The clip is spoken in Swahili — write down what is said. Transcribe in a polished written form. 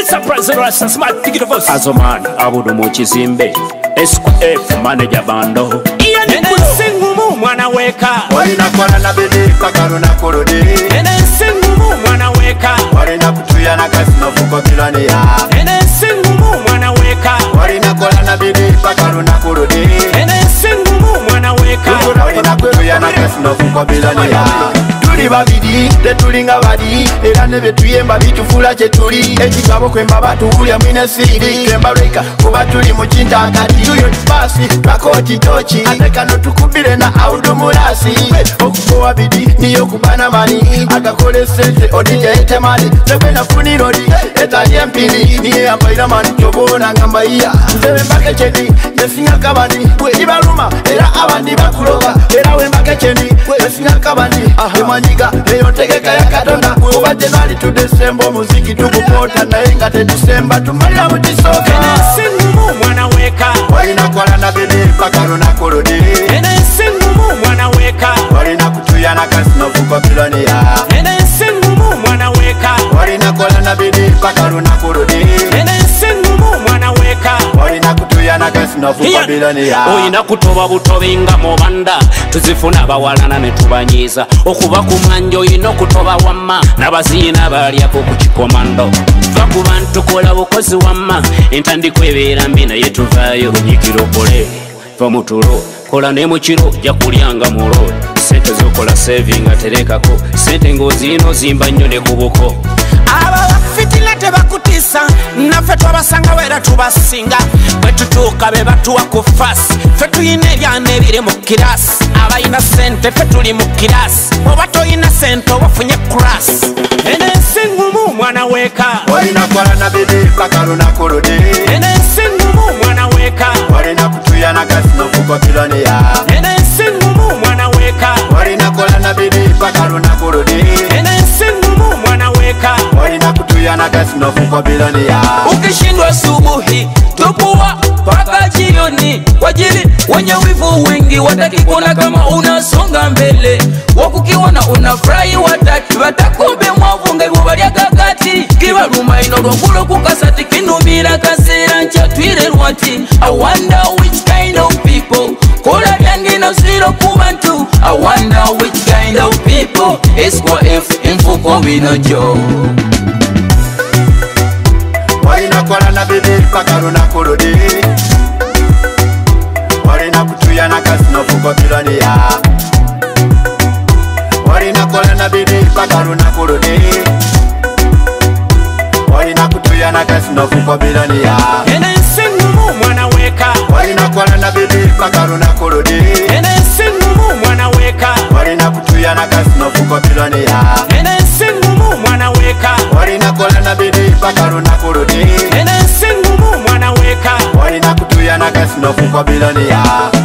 Surprise Rasta smart ticket of us. Azoman abudu muchizimbe SQF manager bando. Nene singumu mwana weka. Walina kwa na bede pakaru na korode. Nene singumu mwana weka. Walina kutuya na kasi na fuko bilani ya. Nene singumu mwana weka. Walina kwa na bede pakaru na korode. Nene singumu mwana weka. Walina kutuya na kasi na fuko bilani ya. Tuli babidi, tetulinga badi. Era nebe tuyemba bitufula chetuli. Ekigabo kwemba batuulya mwine siri. Kemba reka kuba tuli muchinta akati. Tuyo tupasi, twakoti tochi. Ateka no tukubile na audu mulasi. Okukowa bidi, niyo kubana mani. Agakole sente, odija ete mani. Nebe na funi rodi, etalie mpini. Niye yampaira mani, chobona ngamba iya. Nzebe mbake cheni, nesinga kabani. Iba ruma, era abandi bakuloga. Era we mbake cheni, nesinga kabani. Emanyiga, leyo tegeka ya katonda. Kuba Januari to December, muziki tukupota. Na inga te December, tumalira mutisoka. Nene singumu mwana weka. Walina kwa na bede pakaru na korode. Nene singumu mwana weka. Walina kutuya na kasi na fuko bilani ya. Nene singumu mwana weka. Walina kwa na bede pakaru na korode. Nene singumu mwana weka. Walina kutuya na kasi na fuko bilani ya. Oyina kutoba butobenga mubanda tuzifuna bawalana ne tubanyiza okuba kumanja oyina okutoba wamma n'abazina balyako ku kikomando va ku bantu kola bukozi wamma entandiko ebeera mbi naye tuvaayo nyikira okole va mu tulo kola ne mu kiro ojja kulyanga mulo sente zokola saving aterekako sente ng'ozirina ozimba nnyo ne ku buko abawafitila tebakutisa naffe twabasanga wera tubasinga bwe tutuuka be batuwa ku fasi ffe tuyina ebyana ebiri mu kirasi abayina sente ffe tuli mu kirasi oba toyina sente oba ofunye kurasi ene ensingumu mwana weka. Walina kwa na bede pakaru na korode. Ene ensingumu mwana weka. Walina kutuya na kasi na fuko bilani ya. Ene ensingumu mwana weka. Walina kwa na bede pakaru na korode. Ene ensingumu mwana weka. Walina kutuya na kasi na fuko bilani ya. Ukishindwa subuhi tupuwa paka jioni, wajili wenye wivu wengi wataki kuona kama unasonga mbele. Wakukiona unafurahi watakube mwavu ngebu balya kakati. Kibaluma ino lwangulo kukasati kinumira kasera nchatwire lwati. I wonder which kind of people kola byange na zero kubantu. I wonder which kind of people SQF infuko binojo. Walina kwa na bede pakaru na korode. Walina kutuya na kasi na fuko bilani ya. Walina kwa na bede pakaru na korode. Walina kutuya na kasi na fuko bilani ya. Ene ensingumu mwana weka. Walina kwa na bede pakaru na korode. Ene ensingumu mwana weka. Walina kutuya na kasi na fuko bilani ya. Ene ensingumu mwana weka. Walina kwa na bede pakaru na korode. Ene ensingumu mwana weka. Walina kutuya na kasi na fuko bilani ya.